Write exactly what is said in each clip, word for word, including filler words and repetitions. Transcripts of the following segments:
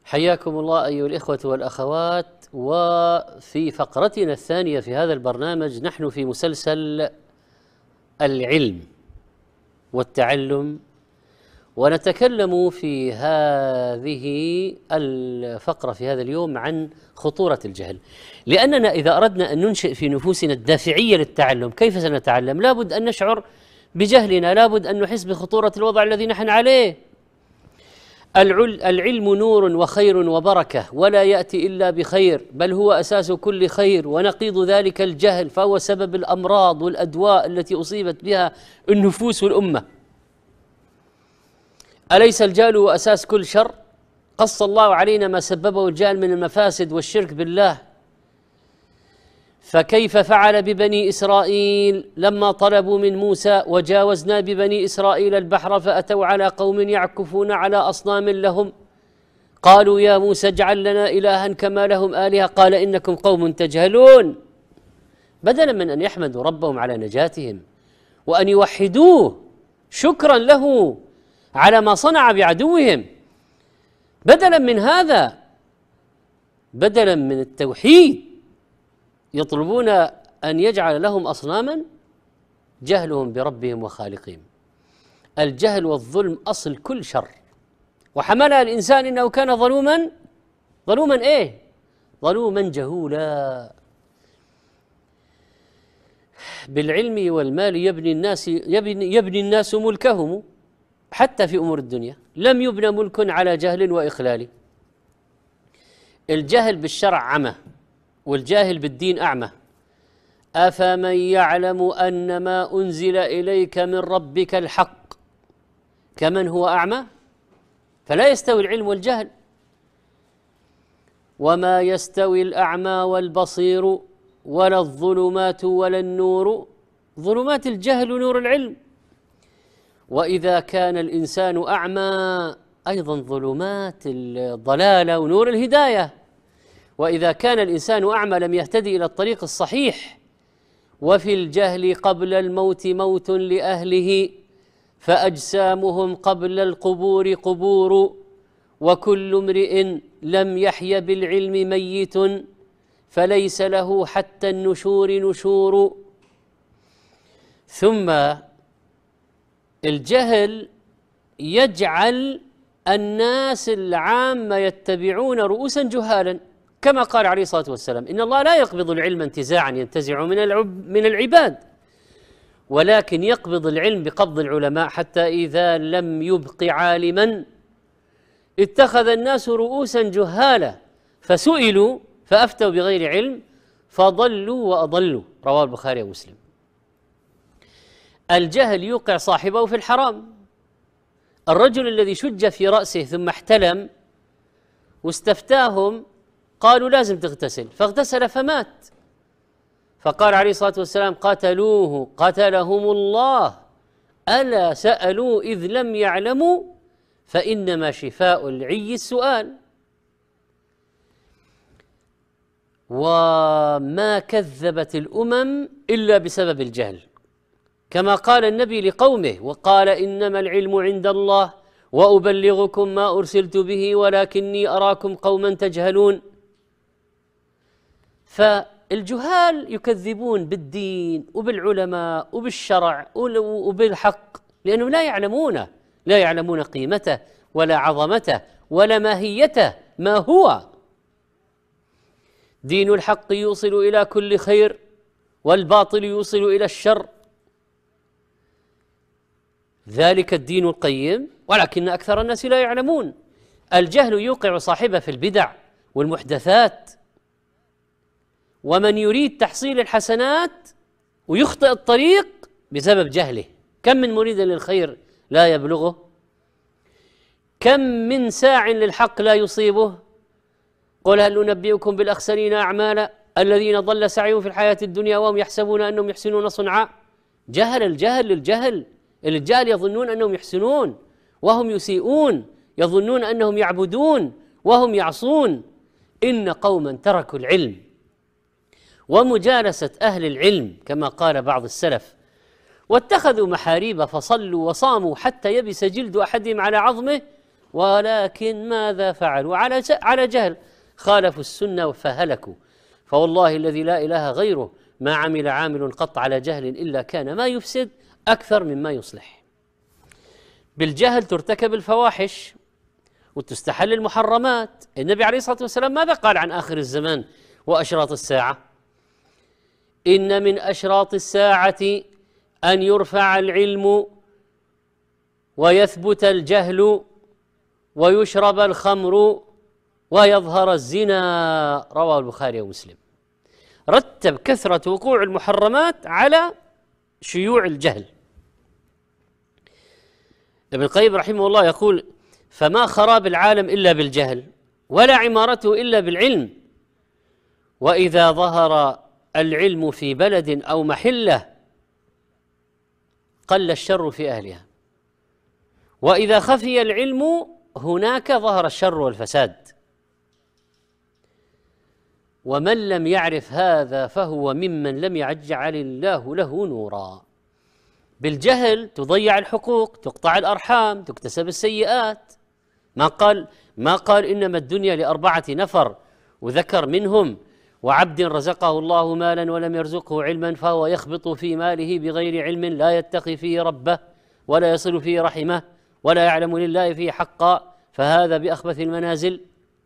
حياكم الله أيها الإخوة والأخوات. وفي فقرتنا الثانية في هذا البرنامج نحن في مسلسل العلم والتعلم، ونتكلم في هذه الفقرة في هذا اليوم عن خطورة الجهل، لأننا إذا أردنا أن ننشئ في نفوسنا الدافعية للتعلم كيف سنتعلم؟ لابد أن نشعر بجهلنا، لابد أن نحس بخطورة الوضع الذي نحن عليه. العلم نور وخير وبركة، ولا يأتي إلا بخير، بل هو أساس كل خير، ونقيض ذلك الجهل، فهو سبب الأمراض والأدواء التي أصيبت بها النفوس والأمة. أليس الجهل هو أساس كل شر؟ قص الله علينا ما سببه الجهل من المفاسد والشرك بالله، فكيف فعل ببني إسرائيل لما طلبوا من موسى: وجاوزنا ببني إسرائيل البحر فأتوا على قوم يعكفون على أصنام لهم قالوا يا موسى اجعل لنا إلها كما لهم آلهة قال إنكم قوم تجهلون. بدلا من أن يحمدوا ربهم على نجاتهم وأن يوحدوه شكرا له على ما صنع بعدوهم، بدلا من هذا، بدلا من التوحيد، يطلبون أن يجعل لهم أصناما. جهلهم بربهم وخالقهم. الجهل والظلم أصل كل شر، وحملها الإنسان إنه كان ظلوما ظلوما إيه؟ ظلوما جهولا. بالعلم والمال يبني الناس يبني, يبني الناس ملكهم، حتى في أمور الدنيا لم يبنى ملك على جهل وإخلال. الجهل بالشرع عمى، والجاهل بالدين أعمى. أفمن يعلم أن ما أنزل إليك من ربك الحق كمن هو أعمى؟ فلا يستوي العلم والجهل. وما يستوي الأعمى والبصير ولا الظلمات ولا النور، ظلمات الجهل نور العلم. وإذا كان الإنسان أعمى أيضا ظلمات الضلالة ونور الهداية. وإذا كان الإنسان أعمى لم يهتدي إلى الطريق الصحيح. وفي الجهل قبل الموت موت لأهله، فأجسامهم قبل القبور قبور، وكل امرئ لم يحي بالعلم ميت، فليس له حتى النشور نشور. ثم الجهل يجعل الناس العامة يتبعون رؤوسا جهالا، كما قال عليه الصلاة والسلام: إن الله لا يقبض العلم انتزاعا ينتزع من من العباد، ولكن يقبض العلم بقبض العلماء، حتى إذا لم يبق عالما اتخذ الناس رؤوسا جهالا فسئلوا فأفتوا بغير علم فضلوا وأضلوا. رواه البخاري ومسلم. الجهل يوقع صاحبه في الحرام. الرجل الذي شج في رأسه ثم احتلم واستفتاهم قالوا لازم تغتسل، فاغتسل فمات، فقال عليه الصلاة والسلام: قتلوه قتلهم الله، ألا سألوا إذ لم يعلموا، فإنما شفاء العي السؤال. وما كذبت الأمم إلا بسبب الجهل، كما قال النبي لقومه: وقال إنما العلم عند الله وأبلغكم ما أرسلت به ولكني أراكم قوما تجهلون. فالجهال يكذبون بالدين وبالعلماء وبالشرع وبالحق، لأنهم لا يعلمونه، لا يعلمون قيمته ولا عظمته ولا ماهيته ما هو. دين الحق يوصل إلى كل خير، والباطل يوصل إلى الشر، ذلك الدين القيم، ولكن أكثر الناس لا يعلمون. الجهل يوقع صاحبه في البدع والمحدثات، ومن يريد تحصيل الحسنات ويخطئ الطريق بسبب جهله. كم من مريد للخير لا يبلغه، كم من ساع للحق لا يصيبه. قل هل ننبئكم بالأخسرين أعمالا الذين ضل سعيهم في الحياة الدنيا وهم يحسبون أنهم يحسنون صنعا. جهل الجهل للجهل. الجهل يظنون أنهم يحسنون وهم يسيئون، يظنون أنهم يعبدون وهم يعصون. إن قوما تركوا العلم ومجالسة أهل العلم كما قال بعض السلف، واتخذوا محاريب فصلوا وصاموا حتى يبس جلد أحدهم على عظمه ولكن ماذا فعلوا؟ على على جهل، خالفوا السنة فهلكوا. فوالله الذي لا إله غيره ما عمل عامل قط على جهل إلا كان ما يفسد أكثر مما يصلح. بالجهل ترتكب الفواحش وتستحل المحرمات. النبي عليه الصلاة والسلام ماذا قال عن آخر الزمان وأشراط الساعة؟ إن من أشراط الساعة أن يرفع العلم ويثبت الجهل ويشرب الخمر ويظهر الزنا. رواه البخاري ومسلم. رتب كثرة وقوع المحرمات على شيوع الجهل. ابن القيم رحمه الله يقول: فما خراب العالم إلا بالجهل، ولا عمارته إلا بالعلم. وإذا ظهر العلم في بلد أو محلة قل الشر في أهلها، وإذا خفي العلم هناك ظهر الشر والفساد. ومن لم يعرف هذا فهو ممن لم يجعل الله له نورا. بالجهل تضيع الحقوق، تقطع الأرحام، تكتسب السيئات. ما قال ما قال إنما الدنيا لأربعة نفر وذكر منهم: وعبد رزقه الله مالا ولم يرزقه علما فهو يخبط في ماله بغير علم لا يتقي فيه ربه ولا يصل فيه رحمه ولا يعلم لله فيه حقا فهذا بأخبث المنازل.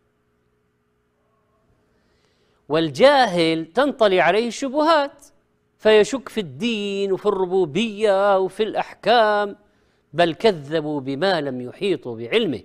والجاهل تنطلي عليه الشبهات فيشك في الدين وفي الربوبية وفي الأحكام، بل كذبوا بما لم يحيطوا بعلمه.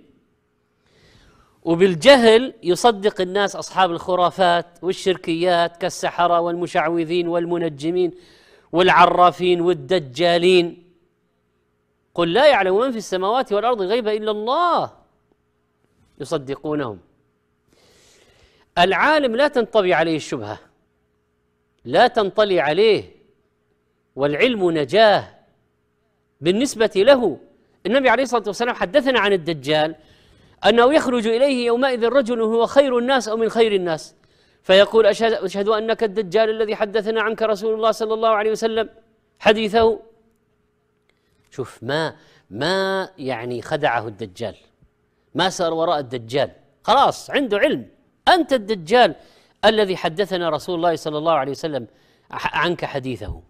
وبالجهل يصدق الناس أصحاب الخرافات والشركيات كالسحرة والمشعوذين والمنجمين والعرافين والدجالين. قل لا يعلم من في السماوات والأرض الغيب إلا الله، يصدقونهم. العالم لا تنطوي عليه الشبهة، لا تنطلي عليه، والعلم نجاه بالنسبة له. النبي عليه الصلاة والسلام حدثنا عن الدجال أنه يخرج إليه يومئذ رجل هو خير الناس أو من خير الناس فيقول: أشهد, أشهد أنك الدجال الذي حدثنا عنك رسول الله صلى الله عليه وسلم حديثه. شوف ما ما يعني خدعه الدجال، ما سار وراء الدجال، خلاص عنده علم. أنت الدجال الذي حدثنا رسول الله صلى الله عليه وسلم عنك حديثه.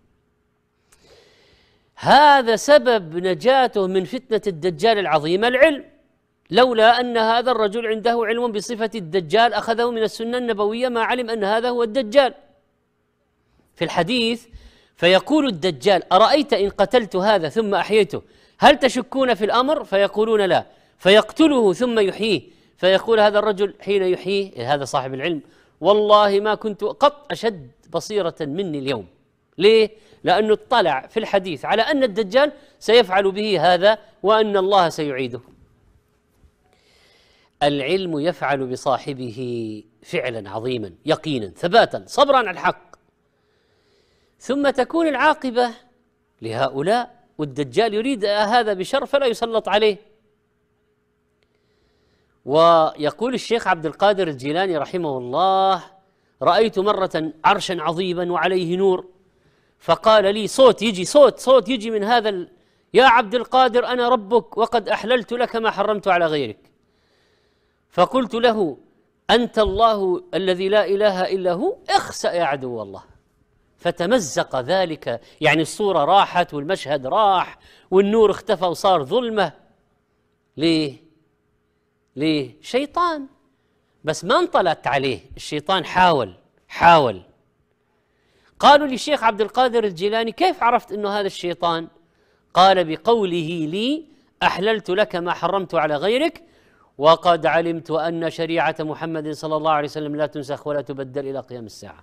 هذا سبب نجاته من فتنة الدجال العظيمة العلم. لولا أن هذا الرجل عنده علم بصفة الدجال أخذه من السنة النبوية ما علم أن هذا هو الدجال. في الحديث: فيقول الدجال: أرأيت إن قتلت هذا ثم أحييته هل تشكون في الأمر؟ فيقولون لا. فيقتله ثم يحييه فيقول هذا الرجل حين يحييه، هذا صاحب العلم: والله ما كنت قط أشد بصيرة مني اليوم. ليه؟ لأنه اطلع في الحديث على أن الدجال سيفعل به هذا وأن الله سيعيده. العلم يفعل بصاحبه فعلا عظيما يقينا ثباتا صبرا على الحق، ثم تكون العاقبة لهؤلاء. والدجال يريد هذا بشر فلا يسلط عليه. ويقول الشيخ عبد القادر الجيلاني رحمه الله: رأيت مرة عرشا عظيما وعليه نور، فقال لي صوت يجي صوت صوت يجي من هذا ال... يا عبد القادر أنا ربك وقد أحللت لك ما حرمت على غيرك. فقلت له: أنت الله الذي لا إله إلا هو، اخسأ يا عدو الله. فتمزق ذلك، يعني الصورة راحت والمشهد راح والنور اختفى وصار ظلمة. ليه؟ ليه؟ شيطان، بس ما انطلت عليه. الشيطان حاول حاول قالوا للشيخ عبد القادر الجيلاني: كيف عرفت أنه هذا الشيطان؟ قال: بقوله لي أحللت لك ما حرمت على غيرك وقد علمت أن شريعة محمد صلى الله عليه وسلم لا تنسخ ولا تبدل إلى قيام الساعة.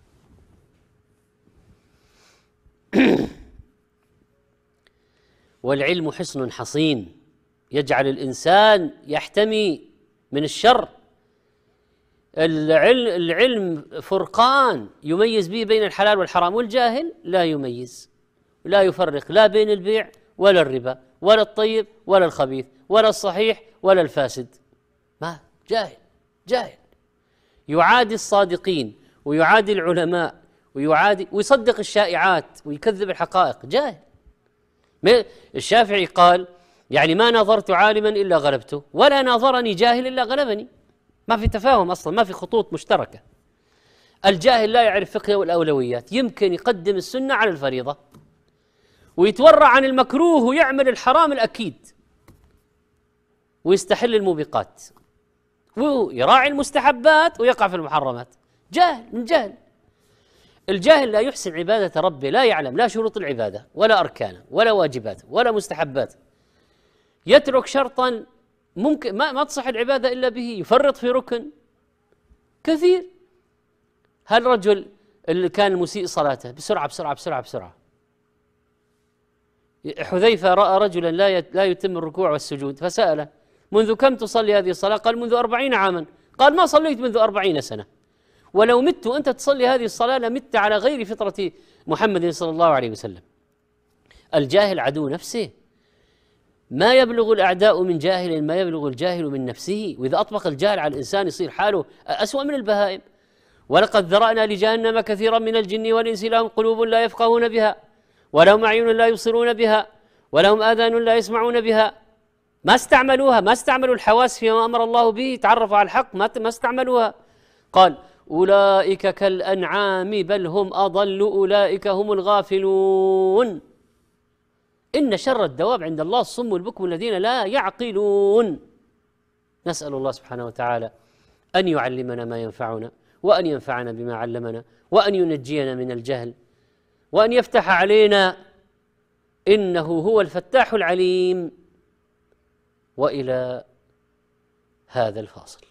والعلم حصن حصين يجعل الإنسان يحتمي من الشر. العلم, العلم فرقان يميز به بين الحلال والحرام، والجاهل لا يميز، لا يفرق لا بين البيع ولا الربا ولا الطيب ولا الخبيث ولا الصحيح ولا الفاسد. ما جاهل جاهل يعادي الصادقين ويعادي العلماء ويعادي ويصدق الشائعات ويكذب الحقائق. جاهل. الشافعي قال: يعني ما ناظرت عالما إلا غلبته، ولا ناظرني جاهل إلا غلبني. ما في تفاهم أصلا، ما في خطوط مشتركة. الجاهل لا يعرف فقه والأولويات، يمكن يقدم السنة على الفريضة ويتورع عن المكروه ويعمل الحرام الأكيد ويستحل الموبقات ويراعي المستحبات ويقع في المحرمات. جاهل من جهل. الجاهل لا يحسن عبادة ربه، لا يعلم لا شروط العبادة ولا أركانه ولا واجباته ولا مستحباته، يترك شرطا ممكن ما, ما تصح العبادة إلا به، يفرط في ركن كثير. هالرجل اللي كان المسيء صلاته بسرعة بسرعة بسرعة بسرعة، حذيفة رأى رجلا لا لا يتم الركوع والسجود فسأله: منذ كم تصلي هذه الصلاة؟ قال: منذ أربعين عاما. قال: ما صليت منذ أربعين سنة، ولو مت وأنت تصلي هذه الصلاة لمت على غير فطرة محمد صلى الله عليه وسلم. الجاهل عدو نفسه، ما يبلغ الأعداء من جاهل ما يبلغ الجاهل من نفسه، وإذا أطبق الجهل على الإنسان يصير حاله أسوأ من البهائم. ولقد ذرأنا لجهنم كثيرا من الجن والإنس لهم قلوب لا يفقهون بها ولهم أعين لا يبصرون بها ولهم آذان لا يسمعون بها. ما استعملوها، ما استعملوا الحواس فيما أمر الله به، تعرفوا على الحق ما ما استعملوها. قال: أولئك كالأنعام بل هم أضل أولئك هم الغافلون. إن شر الدواب عند الله الصم البكم الذين لا يعقلون. نسأل الله سبحانه وتعالى أن يعلمنا ما ينفعنا، وأن ينفعنا بما علمنا، وأن ينجينا من الجهل، وأن يفتح علينا، إنه هو الفتاح العليم. وإلى هذا الفاصل.